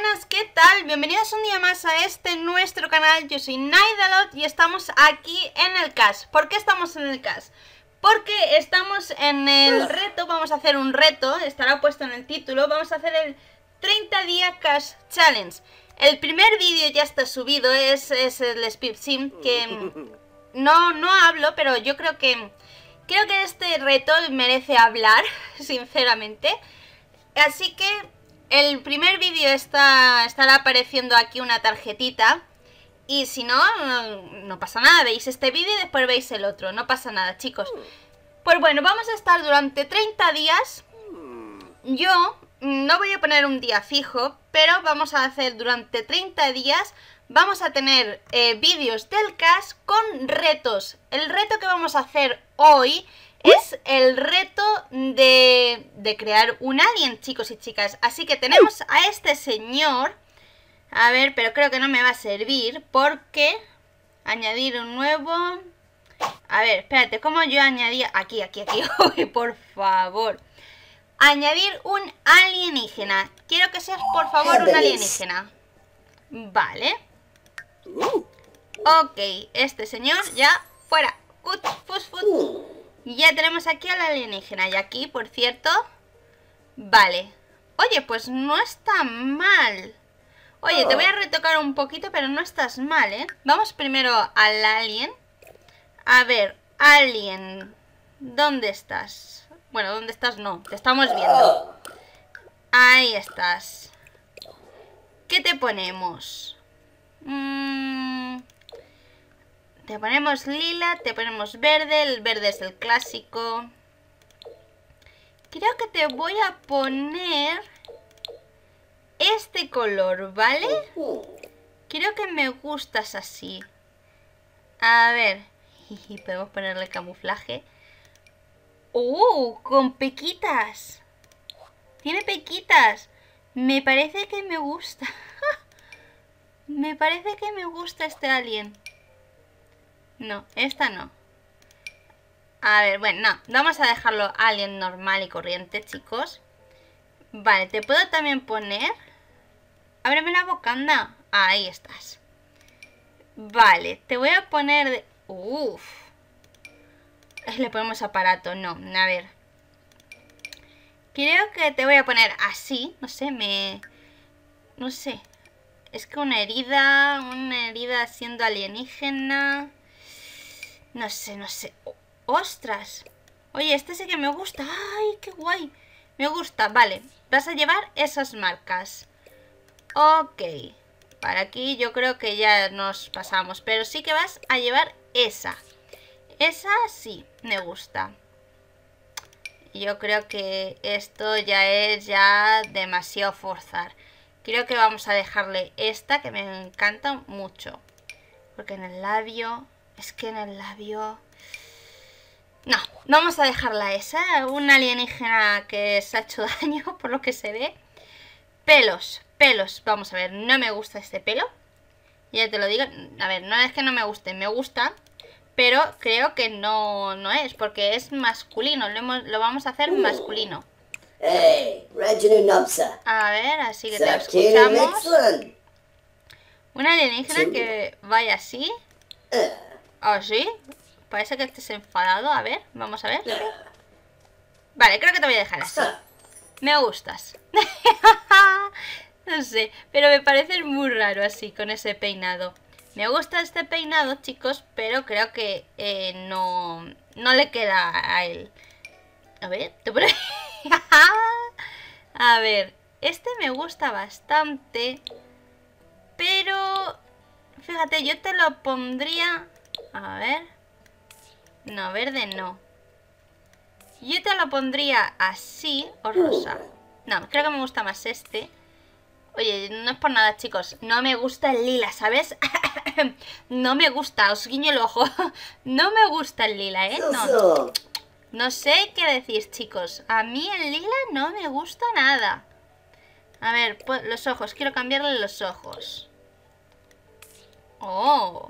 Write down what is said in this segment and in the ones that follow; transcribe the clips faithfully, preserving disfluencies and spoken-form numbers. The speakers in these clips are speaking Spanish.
buenas, ¿qué tal? Bienvenidos un día más a este nuestro canal. Yo soy Naidalot y estamos aquí en el C A S. ¿Por qué estamos en el C A S? Porque estamos en el reto, vamos a hacer un reto, estará puesto en el título. Vamos a hacer el treinta día C A S Challenge. El primer vídeo ya está subido, es, es el Speed Sim, que no, no hablo, pero yo creo que creo que este reto merece hablar, sinceramente. Así que el primer vídeo está, estará apareciendo aquí una tarjetita. Y si no, no, no pasa nada, veis este vídeo y después veis el otro. No pasa nada, chicos. Pues bueno, vamos a estar durante treinta días. Yo no voy a poner un día fijo, pero vamos a hacer durante treinta días. Vamos a tener eh, vídeos del C A S con retos. El reto que vamos a hacer hoy es el reto de, de crear un alien, chicos y chicas. Así que tenemos a este señor. A ver, pero creo que no me va a servir porque añadir un nuevo. A ver, espérate, ¿cómo yo añadía? Aquí, aquí, aquí. Uy, por favor. Añadir un alienígena. Quiero que seas, por favor, un alienígena. Vale. Ok, este señor ya fuera. Cut, fus, fus. Ya tenemos aquí al alienígena. Y aquí, por cierto. Vale. Oye, pues no está mal. Oye, te voy a retocar un poquito, pero no estás mal, ¿eh? Vamos primero al alien. A ver, alien. ¿Dónde estás? Bueno, ¿dónde estás? No, te estamos viendo. Ahí estás. ¿Qué te ponemos? Mm, te ponemos lila, te ponemos verde. El verde es el clásico. Creo que te voy a poner este color, ¿vale? Creo que me gustas así. A ver. Podemos ponerle camuflaje. ¡Oh! Con pequitas. Tiene pequitas. Me parece que me gusta. Me parece que me gusta este alien. No, esta no. A ver, bueno, no. Vamos a dejarlo alien normal y corriente, chicos. Vale, te puedo también poner. Ábreme la boca, anda. Ahí estás. Vale, te voy a poner de... Uff. Le ponemos aparato, no, a ver. Creo que te voy a poner así. No sé, me... No sé. Es que una herida... Una herida siendo alienígena... No sé, no sé. ¡Ostras! Oye, este sí que me gusta. ¡Ay, qué guay! Me gusta, vale. Vas a llevar esas marcas. Ok. Para aquí yo creo que ya nos pasamos. Pero sí que vas a llevar esa. Esa sí, me gusta. Yo creo que esto ya es ya demasiado forzar. Creo que vamos a dejarle esta, que me encanta mucho. Porque en el labio... Es que en el labio... No, vamos a dejarla esa. Una alienígena que se ha hecho daño, por lo que se ve. Pelos, pelos. Vamos a ver, no me gusta este pelo. Ya te lo digo. A ver, no es que no me guste, me gusta. Pero creo que no, no es, porque es masculino. Lo, hemos, lo vamos a hacer masculino. Hey, a ver, así que te lo escuchamos. Una alienígena que vaya así. ¿Oh, sí? Parece que estés enfadado. A ver, vamos a ver. Vale, creo que te voy a dejar así. Me gustas. No sé, pero me parece muy raro así, con ese peinado. Me gusta este peinado, chicos, pero creo que eh, no, no le queda a él. A ver, te pones... A ver, este me gusta bastante, pero fíjate, yo te lo pondría... A ver... No, verde no. Yo te lo pondría así o rosa. No, creo que me gusta más este. Oye, no es por nada, chicos. No me gusta el lila, ¿sabes? No me gusta, os guiño el ojo. No me gusta el lila, ¿eh? No, no sé qué decir, chicos. A mí el lila no me gusta nada. A ver, pues, los ojos. Quiero cambiarle los ojos. Oh.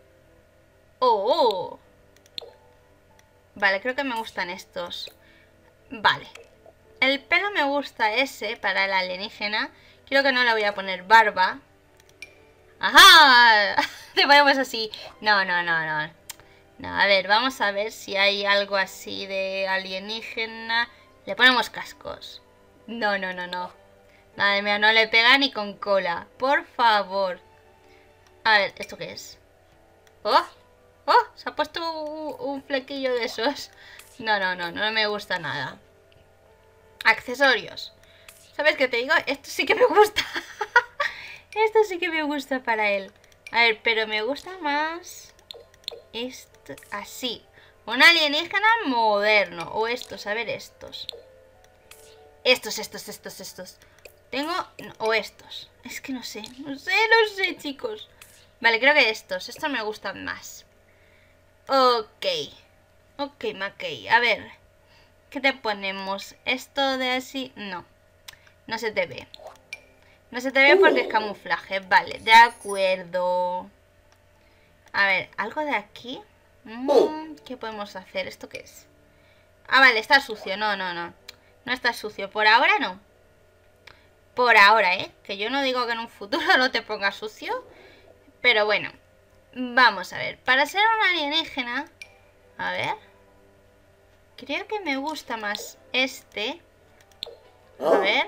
Oh. Vale, creo que me gustan estos. Vale. El pelo me gusta ese para el alienígena. Creo que no le voy a poner barba. ¡Ajá! Te ponemos así. No, no, no, no. No, a ver, vamos a ver si hay algo así de alienígena. Le ponemos cascos. No, no, no, no. Madre mía, no le pega ni con cola. Por favor. A ver, ¿esto qué es? ¡Oh! ¡Oh! Se ha puesto un, un flequillo de esos. No, no, no, no me gusta nada. Accesorios. ¿Sabes qué te digo? Esto sí que me gusta. Esto sí que me gusta para él. A ver, pero me gusta más esto, así. Un alienígena moderno. O estos, a ver, estos. Estos, estos, estos, estos. Tengo... no, o estos. Es que no sé, no sé, no sé, chicos. Vale, creo que estos. Estos me gustan más. Ok. Ok, Mackey. A ver. ¿Qué te ponemos? Esto de así... no. No se te ve. No se te ve porque es camuflaje. Vale, de acuerdo. A ver, algo de aquí. Mm, ¿qué podemos hacer? ¿Esto qué es? Ah, vale, está sucio. No, no, no. No está sucio. Por ahora no. Por ahora, ¿eh? Que yo no digo que en un futuro no te pongas sucio. Pero bueno. Vamos a ver. Para ser un alienígena... a ver. Creo que me gusta más este. A ver.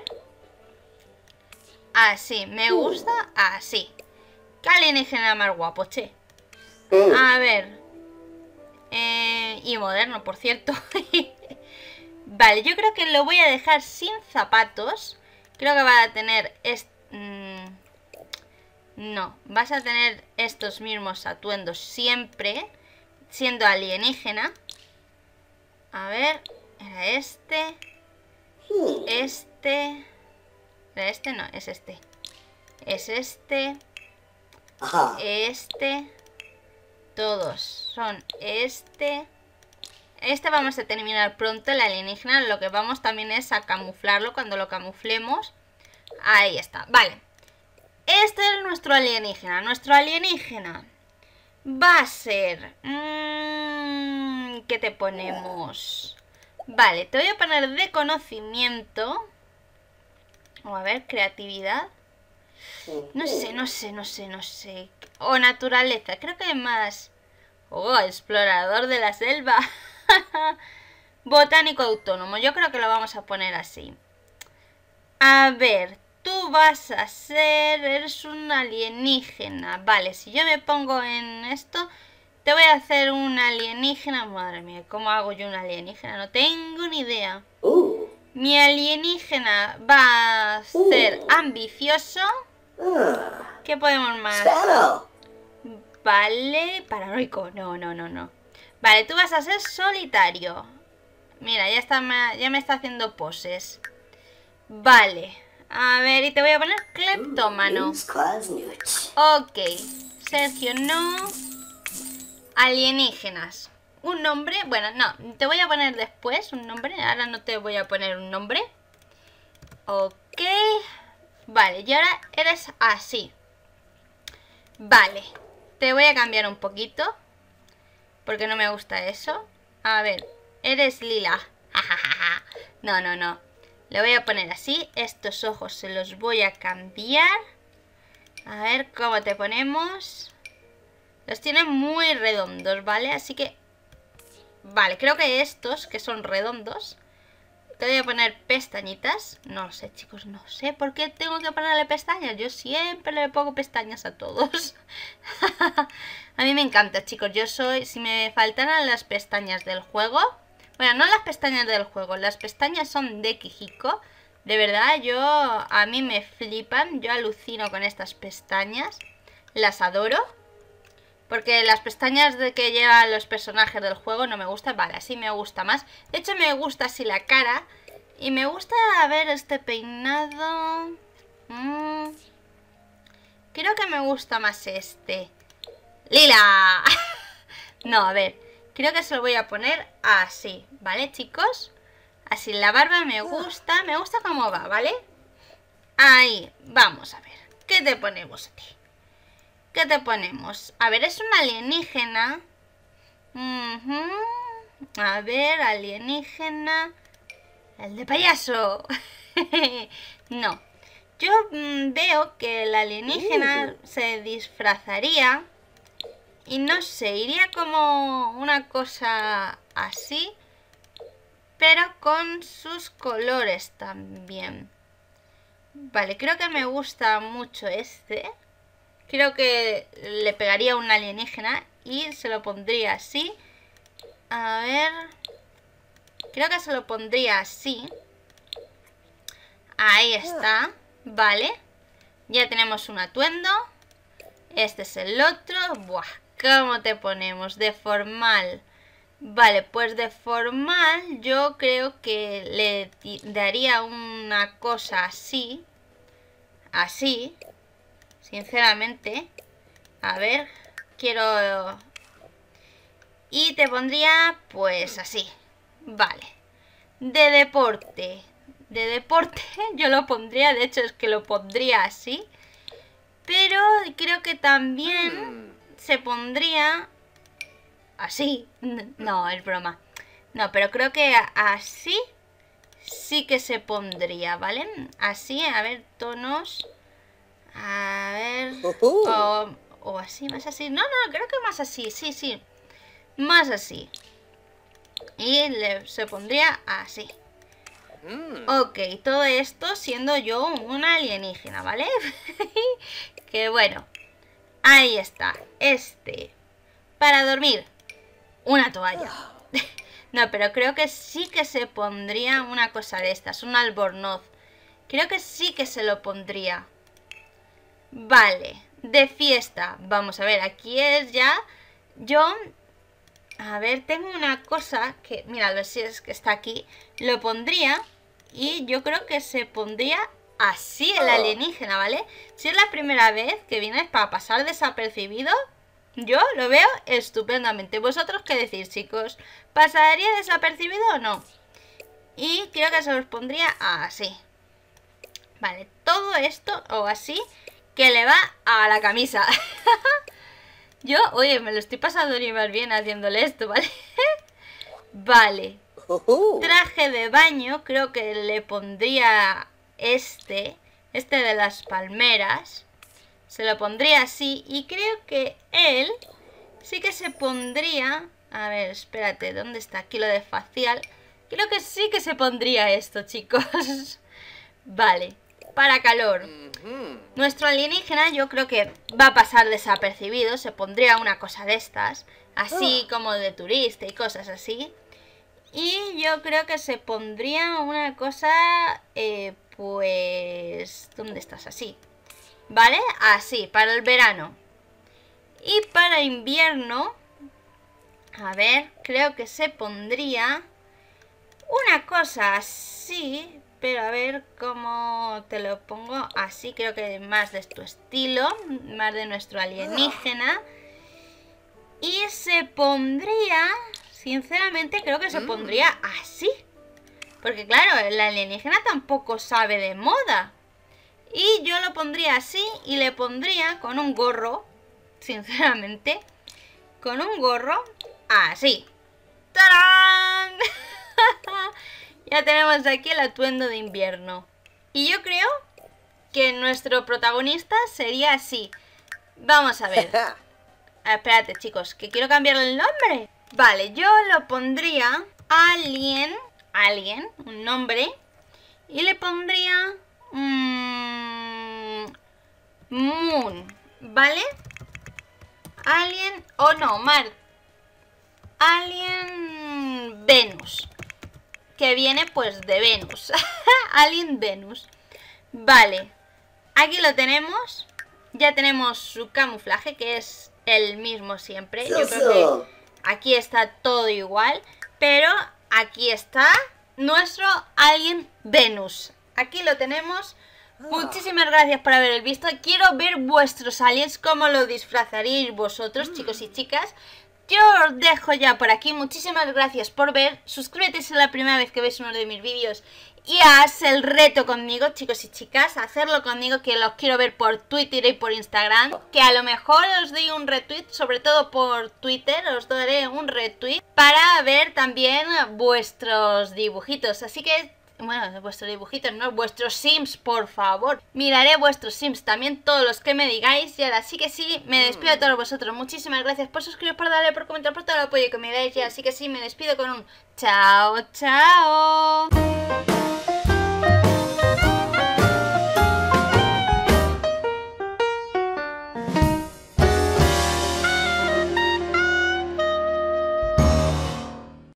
Así, me gusta así. ¿Qué alienígena más guapo, che? A ver. Eh, y moderno, por cierto. Vale, yo creo que lo voy a dejar sin zapatos. Creo que va a tener... Est mm, no, vas a tener estos mismos atuendos siempre, siendo alienígena. A ver, era este. Este... ¿Era este? No, es este. Es este. Ajá. Este. Todos son este. Este vamos a terminar pronto, el alienígena. Lo que vamos también es a camuflarlo. Cuando lo camuflemos. Ahí está, vale. Este es nuestro alienígena. Nuestro alienígena va a ser... Mmm, ¿qué te ponemos? Vale, te voy a poner de conocimiento. O a ver, creatividad. No sé, no sé, no sé, no sé. O naturaleza, creo que es más... Oh, explorador de la selva. Botánico autónomo, yo creo que lo vamos a poner así. A ver, tú vas a ser... eres un alienígena. Vale, si yo me pongo en esto... te voy a hacer un alienígena. Madre mía, ¿cómo hago yo un alienígena? No tengo ni idea. Uh. Mi alienígena va a ser uh. ambicioso. Uh. ¿Qué podemos más? Spano. Vale, paranoico. No, no, no, no. Vale, tú vas a ser solitario. Mira, ya, está, ya me está haciendo poses. Vale. A ver, y te voy a poner cleptómano. Ok. Sergio, no. Alienígenas. Un nombre, bueno, no, te voy a poner después un nombre. Ahora no te voy a poner un nombre. Ok. Vale, y ahora eres así. Vale. Te voy a cambiar un poquito. Porque no me gusta eso. A ver, eres lila. No, no, no. Le voy a poner así. Estos ojos se los voy a cambiar. A ver cómo te ponemos. Los tienen muy redondos, ¿vale? Así que... vale, creo que estos, que son redondos, te voy a poner pestañitas. No sé, chicos, no sé por qué tengo que ponerle pestañas. Yo siempre le pongo pestañas a todos. A mí me encanta, chicos. Yo soy... si me faltaran las pestañas del juego... bueno, no las pestañas del juego. Las pestañas son de Kijiko. De verdad, yo... a mí me flipan. Yo alucino con estas pestañas. Las adoro. Porque las pestañas de que llevan los personajes del juego no me gustan. Vale, así me gusta más. De hecho, me gusta así la cara. Y me gusta, a ver, este peinado. Mm. Creo que me gusta más este. ¡Lila! No, a ver. Creo que se lo voy a poner así. ¿Vale, chicos? Así, la barba me gusta. Me gusta cómo va, ¿vale? Ahí, vamos a ver. ¿Qué te ponemos a ti? ¿Qué te ponemos? A ver, es un alienígena. Uh-huh. A ver, alienígena. El de payaso. No. yo mmm, veo que el alienígena uh. se disfrazaría y no sé, iría como una cosa así, pero con sus colores también. Vale, creo que me gusta mucho este. Creo que le pegaría un alienígena y se lo pondría así. A ver... Creo que se lo pondría así. Ahí está. Vale. Ya tenemos un atuendo. Este es el otro. Buah, ¿cómo te ponemos? De formal. Vale, pues de formal yo creo que le daría una cosa así. Así. Sinceramente. A ver. Quiero... Y te pondría pues así. Vale. De deporte. De deporte yo lo pondría. De hecho es que lo pondría así. Pero creo que también se pondría así. No, es broma. No, pero creo que así sí que se pondría, ¿vale? Así, a ver, tonos. A ver. O, o así, más así. No, no, creo que más así. Sí, sí. Más así. Y le, se pondría así. Mm. Ok, todo esto siendo yo un alienígena, ¿vale? Que bueno. Ahí está. Este. Para dormir. Una toalla. No, pero creo que sí que se pondría una cosa de estas. Un albornoz. Creo que sí que se lo pondría. Vale. De fiesta. Vamos a ver, aquí es ya... Yo... A ver, tengo una cosa que... Mira, a ver si es que está aquí. Lo pondría y yo creo que se pondría así el alienígena, ¿vale? Si es la primera vez que vienes para pasar desapercibido, yo lo veo estupendamente. ¿Vosotros qué decís, chicos? ¿Pasaría desapercibido o no? Y creo que se los pondría así. Vale, todo esto o así que le va a la camisa. Yo, oye, me lo estoy pasando ni más bien haciéndole esto, ¿vale? Vale. Traje de baño, creo que le pondría este, este de las palmeras. Se lo pondría así y creo que él sí que se pondría... A ver, espérate, ¿dónde está? Aquí lo de facial. Creo que sí que se pondría esto, chicos. Vale, para calor. Nuestro alienígena yo creo que va a pasar desapercibido. Se pondría una cosa de estas, así como de turista y cosas así. Y yo creo que se pondría una cosa, eh, pues... ¿Dónde estás? Así, ¿vale? Así, para el verano. Y para invierno, a ver, creo que se pondría una cosa así... Pero a ver cómo te lo pongo. Así, creo que más de tu estilo. Más de nuestro alienígena. Y se pondría... Sinceramente creo que se pondría así. Porque claro, el alienígena tampoco sabe de moda. Y yo lo pondría así. Y le pondría con un gorro. Sinceramente. Con un gorro así. ¡Tarán! Ya tenemos aquí el atuendo de invierno. Y yo creo que nuestro protagonista sería así. Vamos a ver. Ah, espérate, chicos, que quiero cambiarle el nombre. Vale, yo lo pondría Alien. Alien, un nombre. Y le pondría... Mmm, Moon, ¿vale? Alien... O oh, no, Mar. Alien Venus. Que viene pues de Venus. Alien Venus. Vale. Aquí lo tenemos. Ya tenemos su camuflaje, que es el mismo siempre. Yo creo que aquí está todo igual. Pero aquí está nuestro Alien Venus. Aquí lo tenemos. Muchísimas gracias por haber visto. Quiero ver vuestros aliens, cómo lo disfrazaríais vosotros, chicos y chicas. Yo os dejo ya por aquí. Muchísimas gracias por ver. Suscríbete si es la primera vez que veis uno de mis vídeos. Y haz el reto conmigo, chicos y chicas. Hacerlo conmigo, que los quiero ver por Twitter y por Instagram. Que a lo mejor os doy un retweet, sobre todo por Twitter. Os daré un retweet para ver también vuestros dibujitos. Así que Bueno, vuestros dibujitos, no, vuestros sims, por favor. Miraré vuestros sims, también todos los que me digáis. Y ahora sí que sí, me despido de todos vosotros. Muchísimas gracias por suscribiros, por darle, por comentar, por todo el apoyo que me dais. Y así que sí, me despido con un chao, chao.